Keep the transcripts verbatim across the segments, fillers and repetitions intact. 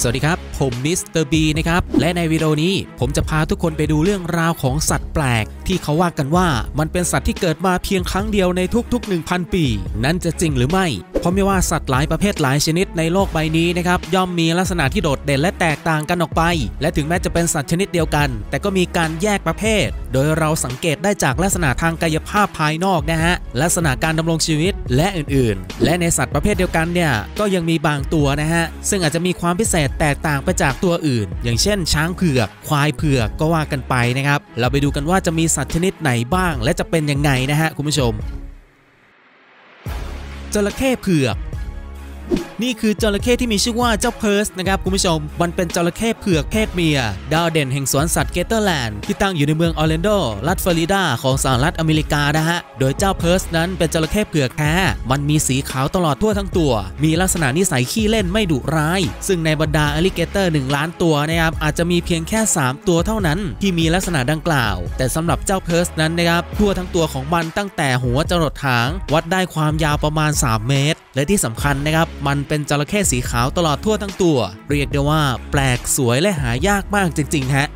วัสดีครับผมมิสเตอร์บีนะครับและในวิดีโอนี้ผมจะพาทุกคนไปดูเรื่องราวของสัตว์แปลกที่เขาว่ากันว่ามันเป็นสัตว์ที่เกิดมาเพียงครั้งเดียวในทุกๆ หนึ่งพัน ปีนั่นจะจริงหรือไม่เพราะไม่ว่าสัตว์หลายประเภทหลายชนิดในโลกใบนี้นะครับย่อมมีลักษณะที่โดดเด่นและแตกต่างกันออกไปและถึงแม้จะเป็นสัตว์ชนิดเดียวกันแต่ก็มีการแยกประเภทโดยเราสังเกตได้จากลักษณะทางกายภาพภายนอกนะฮะลักษณะการดำรงชีวิตและอื่นๆและในสัตว์ประเภทเดียวกันเนี่ยก็ยังมีบางตัวนะฮะซึ่งอาจจะมีความพิเศษแตกต่างไปจากตัวอื่นอย่างเช่นช้างเผือกควายเผือกก็ว่ากันไปนะครับเราไปดูกันว่าจะมีสัตว์ชนิดไหนบ้างและจะเป็นยังไงนะฮะคุณผู้ชมจระเข้เผือกนี่คือจระเข้ที่มีชื่อว่าเจ้าเพิร์สนะครับคุณผู้ชมมันเป็นจระเข้เผือกเพศเมียดาวเด่นแห่งสวนสัตว์เกเตอร์แลนด์ที่ตั้งอยู่ในเมืองออร์แลนโดรัฐฟลอริดาของสหรัฐอเมริกานะฮะโดยเจ้าเพิร์สนั้นเป็นจระเข้เผือกแท้มันมีสีขาวตลอดทั่วทั้งตัวมีลักษณะนิสัยขี้เล่นไม่ดุร้ายซึ่งในบรรดาอลิเกเตอร์หนึ่งล้านตัวนะครับอาจจะมีเพียงแค่สามตัวเท่านั้นที่มีลักษณะดังกล่าวแต่สำหรับเจ้าเพิร์สนั้นนะครับทั่วทั้งตัวของมันตั้งแต่หัวจรดหางวัดได้ความยาวประมาณสามเมตรและที่สำคัญนะครับมันเป็นจระเข้สีขาวตลอดทั่วทั้งตัวเรียกได้ว่าแปลกสวยและหายากมากจริงๆฮะ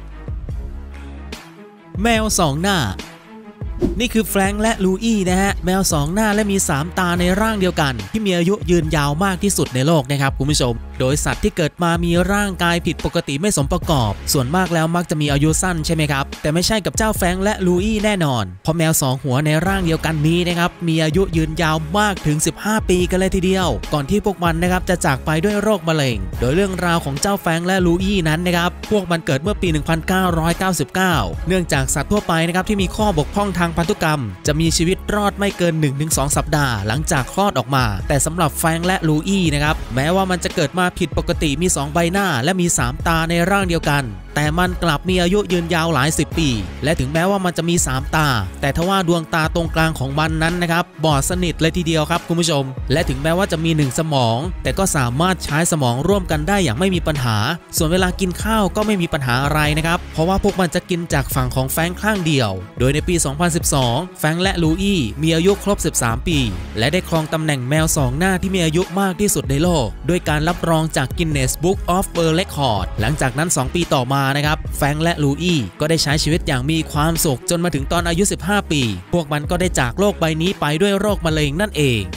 แมวสองหน้านี่คือแฟรงค์และลูอี้นะฮะแมวสองหน้าและมีสามตาในร่างเดียวกันที่มีอายุยืนยาวมากที่สุดในโลกนะครับคุณผู้ชมโดยสัตว์ที่เกิดมามีร่างกายผิดปกติไม่สมประกอบส่วนมากแล้วมักจะมีอายุสั้นใช่ไหมครับแต่ไม่ใช่กับเจ้าแฟรงค์และลูอี้แน่นอนเพราะแมวสองหัวในร่างเดียวกันนี้นะครับมีอายุยืนยาวมากถึงสิบห้าปีกันเลยทีเดียวก่อนที่พวกมันนะครับจะจากไปด้วยโรคมะเร็งโดยเรื่องราวของเจ้าแฟรงค์และลูอี้นั้นนะครับพวกมันเกิดเมื่อปีหนึ่งพันเก้าร้อยเก้าสิบเก้าเนื่องจากสัตว์ทั่วไปนะครับที่มีข้อบกพร่องทางพันธุกรรมจะมีชีวิตรอดไม่เกิน หนึ่งถึงสอง สัปดาห์หลังจากคลอดออกมาแต่สำหรับแฟรงค์และลูอี้นะครับแม้ว่ามันจะเกิดมาผิดปกติมีสองใบหน้าและมีสามตาในร่างเดียวกันแต่มันกลับมีอายุยืนยาวหลายสิบปีและถึงแม้ว่ามันจะมีสามตาแต่ทว่าดวงตาตรงกลางของมันนั้นนะครับบอดสนิทเลยทีเดียวครับคุณผู้ชมและถึงแม้ว่าจะมีหนึ่งสมองแต่ก็สามารถใช้สมองร่วมกันได้อย่างไม่มีปัญหาส่วนเวลากินข้าวก็ไม่มีปัญหาอะไรนะครับเพราะว่าพวกมันจะกินจากฝั่งของแฟรงค์ข้างเดียวโดยในปี สองพันสิบสอง แฟรงค์และลูอี้มีอายุครบสิบสามปีและได้ครองตำแหน่งแมวสองหน้าที่มีอายุมากที่สุดในโลกด้วยการรับรองจาก Guinness Book of World Record หลังจากนั้นสองปีต่อมานะครับแฟรงค์และลูอี้ก็ได้ใช้ชีวิตอย่างมีความสุขจนมาถึงตอนอายุสิบห้าปีพวกมันก็ได้จากโลกใบนี้ไปด้วยโรคมะเร็งนั่นเอง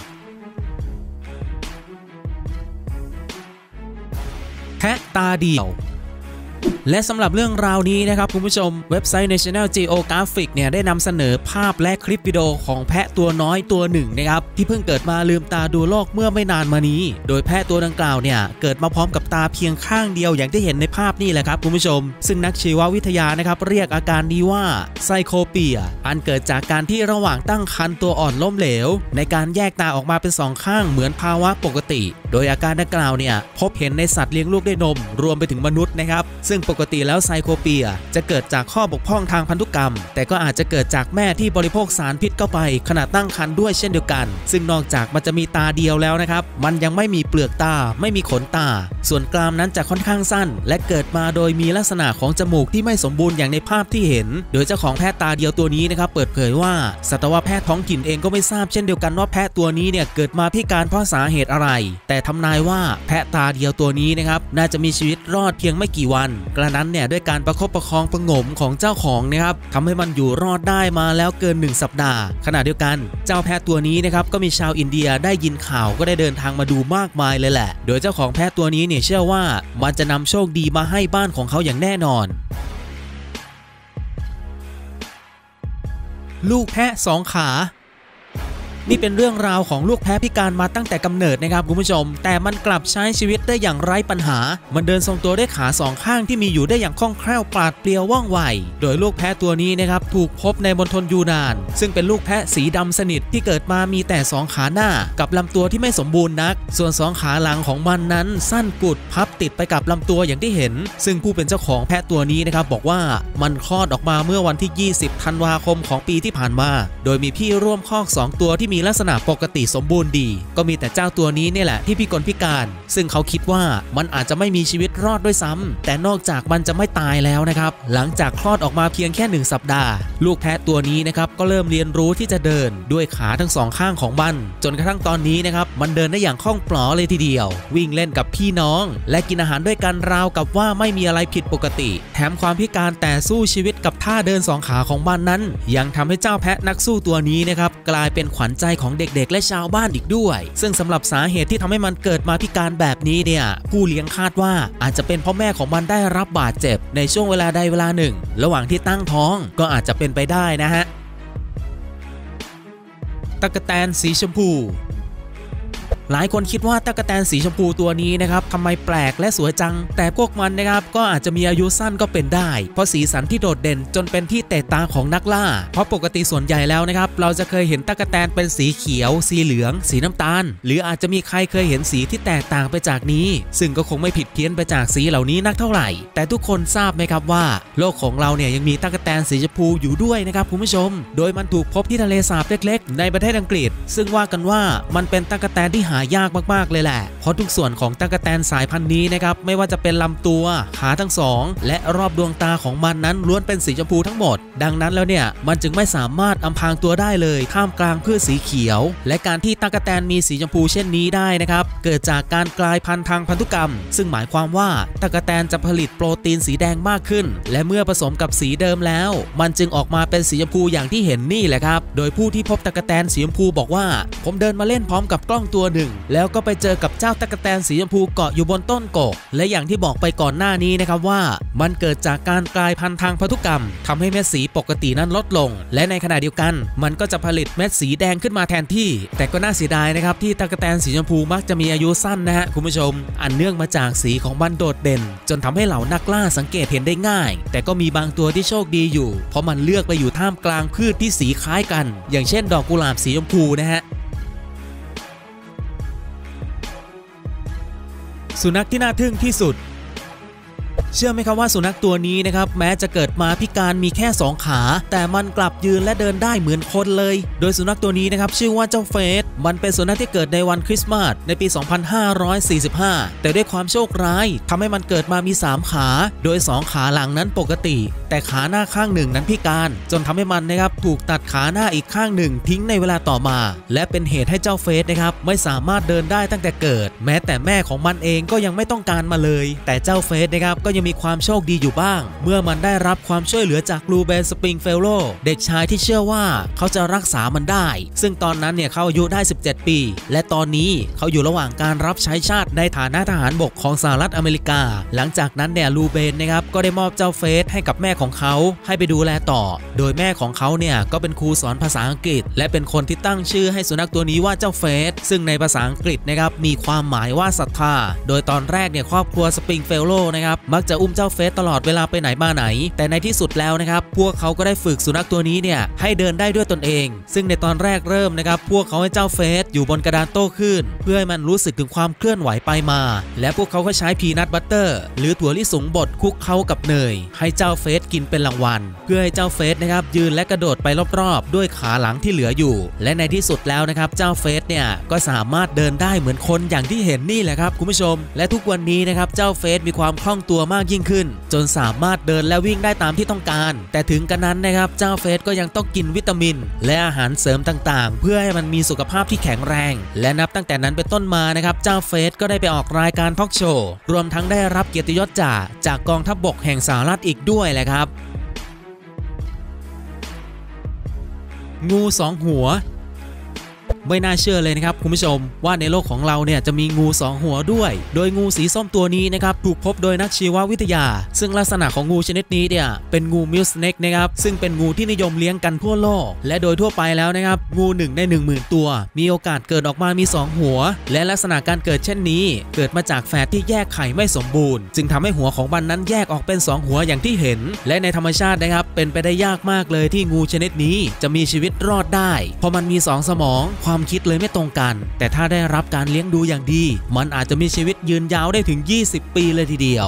แพะตาเดียวและสำหรับเรื่องราวนี้นะครับคุณผู้ชมเว็บไซต์ National Geographic เนี่ยได้นำเสนอภาพและคลิปวิดีโอของแพะตัวน้อยตัวหนึ่งนะครับที่เพิ่งเกิดมาลืมตาดูโลกเมื่อไม่นานมานี้โดยแพะตัวดังกล่าวเนี่ยเกิดมาพร้อมกับตาเพียงข้างเดียวอย่างที่เห็นในภาพนี่แหละครับคุณผู้ชมซึ่งนักชีววิทยานะครับเรียกอาการนี้ว่าไซโคเปียอันเกิดจากการที่ระหว่างตั้งครรภ์ตัวอ่อนล้มเหลวในการแยกตาออกมาเป็นสองข้างเหมือนภาวะปกติโดยอาการดังกล่าวเนี่ยพบเห็นในสัตว์เลี้ยงลูกด้วยนมรวมไปถึงมนุษย์นะครับซึ่งปกติแล้วไซโคเปียจะเกิดจากข้อบกพร่องทางพันธุกรรมแต่ก็อาจจะเกิดจากแม่ที่บริโภคสารพิษเข้าไปขณะตั้งครรภ์ด้วยเช่นเดียวกันซึ่งนอกจากมันจะมีตาเดียวแล้วนะครับมันยังไม่มีเปลือกตาไม่มีขนตาส่วนกรามนั้นจะค่อนข้างสั้นและเกิดมาโดยมีลักษณะของจมูกที่ไม่สมบูรณ์อย่างในภาพที่เห็นโดยเจ้าของแพะตาเดียวตัวนี้นะครับเปิดเผยว่าสัตวแพทย์ท้องถิ่นเองก็ไม่ทราบเช่นเดียวกันว่าแพะตัวนี้เนี่ยเกิดมาพิการเพราะสาเหตุอะไรแต่ทำนายว่าแพะตาเดียวตัวนี้นะครับน่าจะมีชีวิตรอดเพียงไม่กี่วันกระนั้นเนี่ยด้วยการประคบประคองประงมของเจ้าของนะครับทำให้มันอยู่รอดได้มาแล้วเกินหนึ่งสัปดาห์ขณะเดียวกันเจ้าแพะตัวนี้นะครับก็มีชาวอินเดียได้ยินข่าวก็ได้เดินทางมาดูมากมายเลยแหละโดยเจ้าของแพะตัวนี้เนี่ยเชื่อว่ามันจะนำโชคดีมาให้บ้านของเขาอย่างแน่นอนลูกแพะสองขานี่เป็นเรื่องราวของลูกแพะพิการมาตั้งแต่กำเนิดนะครับคุณผู้ชมแต่มันกลับใช้ชีวิตได้อย่างไร้ปัญหามันเดินทรงตัวด้วยขาสองข้างที่มีอยู่ได้อย่างคล่องแคล่วปราดเปรียวว่องไวโดยลูกแพะตัวนี้นะครับถูกพบในมณฑลยูนานซึ่งเป็นลูกแพะสีดำสนิทที่เกิดมามีแต่สองขาหน้ากับลำตัวที่ไม่สมบูรณ์นักส่วนสองขาหลังของมันนั้นสั้นกุดพับติดไปกับลำตัวอย่างที่เห็นซึ่งผู้เป็นเจ้าของแพะตัวนี้นะครับบอกว่ามันคลอดออกมาเมื่อวันที่ยี่สิบธันวาคมของปีที่ผ่านมาโดยมีพี่ร่วมคอกสองตัวที่มีลักษณะปกติสมบูรณ์ดีก็มีแต่เจ้าตัวนี้เนี่ยแหละที่พิกลพิการซึ่งเขาคิดว่ามันอาจจะไม่มีชีวิตรอดด้วยซ้ำแต่นอกจากมันจะไม่ตายแล้วนะครับหลังจากคลอดออกมาเพียงแค่หนึ่งสัปดาห์ลูกแพะตัวนี้นะครับก็เริ่มเรียนรู้ที่จะเดินด้วยขาทั้งสองข้างของมันจนกระทั่งตอนนี้นะครับมันเดินได้อย่างคล่องปลอเลยทีเดียววิ่งเล่นกับพี่น้องและกินอาหารด้วยกันราวกับว่าไม่มีอะไรผิดปกติแถมความพิการแต่สู้ชีวิตกับท่าเดินสองขาของมันนั้นยังทำให้เจ้าแพะนักสู้ตัวนี้นะครับกลายเป็นขวัญใจของเด็กๆและชาวบ้านอีกด้วยซึ่งสำหรับสาเหตุที่ทำให้มันเกิดมาพิการแบบนี้เนี่ยผู้เลี้ยงคาดว่าอาจจะเป็นเพราะแม่ของมันได้รับบาดเจ็บในช่วงเวลาใดเวลาหนึ่งระหว่างที่ตั้งท้องก็อาจจะเป็นไปได้นะฮะตั๊กแตนสีชมพูหลายคนคิดว่าตั๊กแตนสีชมพูตัวนี้นะครับทำไมแปลกและสวยจังแต่พวกมันนะครับก็อาจจะมีอายุสั้นก็เป็นได้เพราะสีสันที่โดดเด่นจนเป็นที่เตะตาของนักล่าเพราะปกติส่วนใหญ่แล้วนะครับเราจะเคยเห็นตั๊กแตนเป็นสีเขียวสีเหลืองสีน้ำตาลหรืออาจจะมีใครเคยเห็นสีที่แตกต่างไปจากนี้ซึ่งก็คงไม่ผิดเพี้ยนไปจากสีเหล่านี้นักเท่าไหร่แต่ทุกคนทราบไหมครับว่าโลกของเราเนี่ยยังมีตั๊กแตนสีชมพูอยู่ด้วยนะครับคุณผู้ชมโดยมันถูกพบที่ทะเลสาบเล็กๆในประเทศอังกฤษซึ่งว่ากันว่ามันเป็นตั๊กแตนที่หายากมากๆเลยแหละเพราะทุกส่วนของตั๊กแตนสายพันธุ์นี้นะครับไม่ว่าจะเป็นลำตัวขาทั้งสองและรอบดวงตาของมันนั้นล้วนเป็นสีชมพูทั้งหมดดังนั้นแล้วเนี่ยมันจึงไม่สามารถอำพรางตัวได้เลยท่ามกลางพืชสีเขียวและการที่ตั๊กแตนมีสีชมพูเช่นนี้ได้นะครับเกิดจากการกลายพันธุ์ทางพันธุกรรมซึ่งหมายความว่าตั๊กแตนจะผลิตโปรตีนสีแดงมากขึ้นและเมื่อผสมกับสีเดิมแล้วมันจึงออกมาเป็นสีชมพูอย่างที่เห็นนี่แหละครับโดยผู้ที่พบตั๊กแตนสีชมพูบอกว่าผมเดินมาเล่นพร้อมกับกล้องตัวหนึ่งแล้วก็ไปเจอกับเจ้าตั๊กแตนสีชมพูเกาะอยู่บนต้นกกและอย่างที่บอกไปก่อนหน้านี้นะครับว่ามันเกิดจากการกลายพันธุ์ทางพันธุกรรมทำให้เม็ดสีปกตินั้นลดลงและในขณะเดียวกันมันก็จะผลิตเม็ดสีแดงขึ้นมาแทนที่แต่ก็น่าเสียดายนะครับที่ตั๊กแตนสีชมพูมักจะมีอายุสั้นนะฮะคุณผู้ชมอันเนื่องมาจากสีของมันโดดเด่นจนทำให้เหล่านักล่าสังเกตเห็นได้ง่ายแต่ก็มีบางตัวที่โชคดีอยู่เพราะมันเลือกไปอยู่ท่ามกลางพืชที่สีคล้ายกันอย่างเช่นดอกกุหลาบสีชมพูนะฮะสุนัขที่น่าทึ่งที่สุดเชื่อไหมครับว่าสุนัขตัวนี้นะครับแม้จะเกิดมาพิการมีแค่สองขาแต่มันกลับยืนและเดินได้เหมือนคนเลยโดยสุนัขตัวนี้นะครับชื่อว่าเจ้าเฟสมันเป็นสุนัขที่เกิดในวันคริสต์มาสในปี สองพันห้าร้อยสี่สิบห้า แต่ด้วยความโชคร้ายทำให้มันเกิดมามีสามขาโดยสองขาหลังนั้นปกติแต่ขาหน้าข้างหนึ่งนั้นพิการจนทำให้มันนะครับถูกตัดขาหน้าอีกข้างหนึ่งทิ้งในเวลาต่อมาและเป็นเหตุให้เจ้าเฟสนะครับไม่สามารถเดินได้ตั้งแต่เกิดแม้แต่แม่ของมันเองก็ยังไม่ต้องการมาเลยแต่เจ้าเฟสนะครับก็ยังมีความโชคดีอยู่บ้างเมื่อมันได้รับความช่วยเหลือจากลูเบนสปริงเฟลโลเด็กชายที่เชื่อว่าเขาจะรักษามันได้ซึ่งตอนนั้นเนี่ยเขาอายุได้สิบเจ็ดปีและตอนนี้เขาอยู่ระหว่างการรับใช้ชาติในฐานะทหารบกของสหรัฐอเมริกาหลังจากนั้นเนี่ยลูเบนนะครับก็ได้มอบเจ้าเฟสให้กับแม่ของเขาให้ไปดูแลต่อโดยแม่ของเขาเนี่ยก็เป็นครูสอนภาษาอังกฤษและเป็นคนที่ตั้งชื่อให้สุนัขตัวนี้ว่าเจ้าเฟสซึ่งในภาษาอังกฤษนะครับมีความหมายว่าศรัทธาโดยตอนแรกเนี่ยครอบครัวสปริงเฟลโลนะครับมักจะอุ้มเจ้าเฟสตลอดเวลาไปไหนมาไหนแต่ในที่สุดแล้วนะครับพวกเขาก็ได้ฝึกสุนัขตัวนี้เนี่ยให้เดินได้ด้วยตนเองซึ่งในตอนแรกเริ่มนะครับพวกเขาให้เจ้าเฟสอยู่บนกระดานโต้คลื่นเพื่อให้มันรู้สึกถึงความเคลื่อนไหวไปมาและพวกเขาก็ใช้พีนัทบัตเตอร์หรือถั่วลิสงบดคลุกเข้ากับเนยให้เจ้าเฟสกินเป็นรางวัลเพื่อให้เจ้าเฟสนะครับยืนและกระโดดไปรอบๆด้วยขาหลังที่เหลืออยู่และในที่สุดแล้วนะครับเจ้าเฟสเนี่ยก็สามารถเดินได้เหมือนคนอย่างที่เห็นนี่แหละครับคุณผู้ชมและทุกวันนี้นะครับเจ้าเฟสมีความคล่องตัวมากยิ่งขึ้นจนสามารถเดินและวิ่งได้ตามที่ต้องการแต่ถึงกระนั้นนะครับเจ้าเฟสก็ยังต้องกินวิตามินและอาหารเสริมต่างๆเพื่อให้มันมีสุขภาพที่แข็งแรงและนับตั้งแต่นั้นเป็นต้นมานะครับเจ้าเฟสก็ได้ไปออกรายการทอล์กโชว์รวมทั้งได้รับเกียรติยศจากจากกองทัพบกแห่งสหรัฐอีกด้วยแหละครับงูสองหัวไม่น่าเชื่อเลยนะครับคุณผู้ชมว่าในโลกของเราเนี่ยจะมีงูสองหัวด้วยโดยงูสีส้มตัวนี้นะครับถูกพบโดยนักชีววิทยาซึ่งลักษณะของงูชนิดนี้เนี่ยเป็นงูมิลสเนกนะครับซึ่งเป็นงูที่นิยมเลี้ยงกันทั่วโลกและโดยทั่วไปแล้วนะครับงูหนึ่งใน หนึ่งหมื่น ตัวมีโอกาสเกิดออกมามีสองหัวและลักษณะการเกิดเช่นนี้เกิดมาจากแฝดที่แยกไข่ไม่สมบูรณ์จึงทำให้หัวของมันนั้นแยกออกเป็นสองหัวอย่างที่เห็นและในธรรมชาตินะครับเป็นไปได้ยากมากเลยที่งูชนิดนี้จะมีชีวิตรอดได้เพราะมันมีสองสมองความคิดเลยไม่ตรงกันแต่ถ้าได้รับการเลี้ยงดูอย่างดีมันอาจจะมีชีวิตยืนยาวได้ถึงยี่สิบปีเลยทีเดียว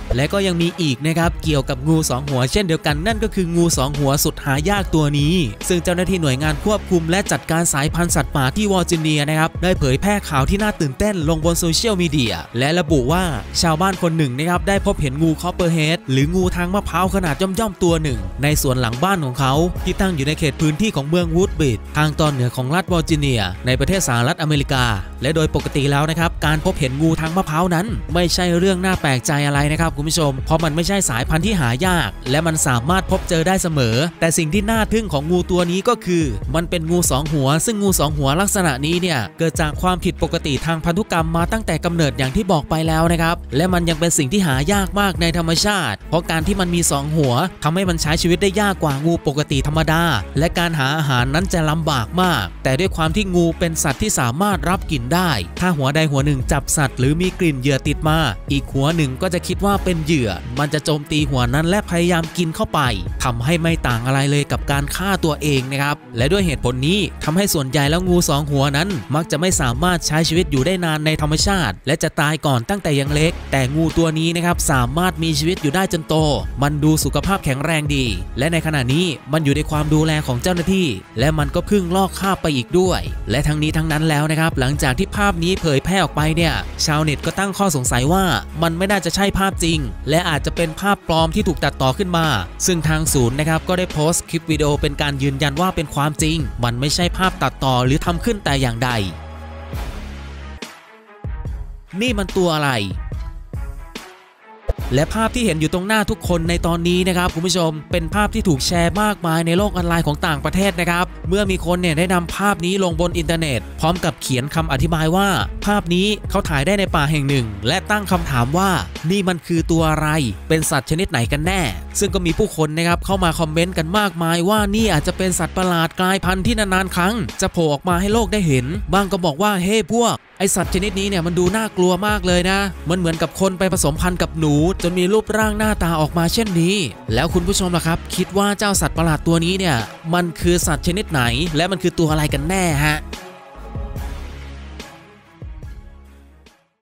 และก็ยังมีอีกนะครับเกี่ยวกับงูสองหัวเช่นเดียวกันนั่นก็คืองูสองหัวสุดหายากตัวนี้ซึ่งเจ้าหน้าที่หน่วยงานควบคุมและจัดการสายพันธุ์สัตว์ป่าที่วอร์จิเนียนะครับได้เผยแพร่ข่าวที่น่าตื่นเต้นลงบนโซเชียลมีเดียและระบุว่าชาวบ้านคนหนึ่งนะครับได้พบเห็นงูคอปเปอร์เฮดหรืองูทางมะพร้าวขนาดย่อมๆตัวหนึ่งในสวนหลังบ้านของเขาที่ตั้งอยู่ในเขตพื้นที่ของเมืองวูดบริดจ์ทางตอนเหนือของรัฐวอร์จิเนียในประเทศสหรัฐอเมริกาและโดยปกติแล้วนะครับการพบเห็นงูทางมะพร้าวนั้นไม่ใช่เรื่องน่าแปลกใจอะไรนะครับคุณผู้ชมเพราะมันไม่ใช่สายพันธุ์ที่หายากและมันสามารถพบเจอได้เสมอแต่สิ่งที่น่าทึ่งของงูตัวนี้ก็คือมันเป็นงูสองหัวซึ่งงูสองหัวลักษณะนี้เนี่ยเกิดจากความผิดปกติทางพันธุกรรมมาตั้งแต่กำเนิดอย่างที่บอกไปแล้วนะครับและมันยังเป็นสิ่งที่หายากมากในธรรมชาติเพราะการที่มันมีสองหัวทำให้มันใช้ชีวิตได้ยากกว่างูปกติธรรมดาและการหาอาหารนั้นจะลำบากมากแต่ด้วยความที่งูเป็นสัตว์ที่สามารถรับกลิ่นได้ถ้าหัวใดหัวหนึ่งจับสัตว์หรือมีกลิ่นเหยื่อติดมาอีกหัวหนึ่งก็จะคิดว่าเป็นเหยื่อมันจะโจมตีหัวนั้นและพยายามกินเข้าไปทำให้ไม่ต่างอะไรเลยกับการฆ่าตัวเองนะครับและด้วยเหตุผลนี้ทำให้ส่วนใหญ่แล้วงูสองหัวนั้นมักจะไม่สามารถใช้ชีวิตอยู่ได้นานในธรรมชาติและจะตายก่อนตั้งแต่ยังเล็กแต่งูตัวนี้นะครับสามารถมีชีวิตอยู่ได้จนโตมันดูสุขภาพแข็งแรงดีและในขณะนี้มันอยู่ในความดูแลของเจ้าหน้าที่และมันก็เพิ่งลอกคราบไปอีกด้วยและทั้งนี้ทั้งนั้นแล้วนะครับหลังจากที่ภาพนี้เผยแพร่ออกไปเนี่ยชาวเน็ตก็ตั้งข้อสงสัยว่ามันไม่น่าจะใช่ภาพจริงและอาจจะเป็นภาพปลอมที่ถูกตัดต่อขึ้นมาซึ่งทางศูนย์นะครับก็ได้โพสต์คลิปวิดีโอเป็นการยืนยันว่าเป็นความจริงมันไม่ใช่ภาพตัดต่อหรือทำขึ้นแต่อย่างใดนี่มันตัวอะไรและภาพที่เห็นอยู่ตรงหน้าทุกคนในตอนนี้นะครับคุณผู้ชมเป็นภาพที่ถูกแชร์มากมายในโลกออนไลน์ของต่างประเทศนะครับเมื่อมีคนเนี่ยได้นำภาพนี้ลงบนอินเทอร์เน็ตพร้อมกับเขียนคำอธิบายว่าภาพนี้เขาถ่ายได้ในป่าแห่งหนึ่งและตั้งคำถามว่านี่มันคือตัวอะไรเป็นสัตว์ชนิดไหนกันแน่ซึ่งก็มีผู้คนนะครับเข้ามาคอมเมนต์กันมากมายว่านี่อาจจะเป็นสัตว์ประหลาดกลายพันธุ์ที่นานๆครั้งจะโผล่ออกมาให้โลกได้เห็นบางก็บอกว่าเฮ้พวกไอสัตว์ชนิดนี้เนี่ยมันดูน่ากลัวมากเลยนะมันเหมือนกับคนไปผสมพันธุ์กับหนูจนมีรูปร่างหน้าตาออกมาเช่นนี้แล้วคุณผู้ชมล่ะครับคิดว่าเจ้าสัตว์ประหลาดตัวนี้เนี่ยมันคือสัตว์ชนิดไหนและมันคือตัวอะไรกันแน่ฮะ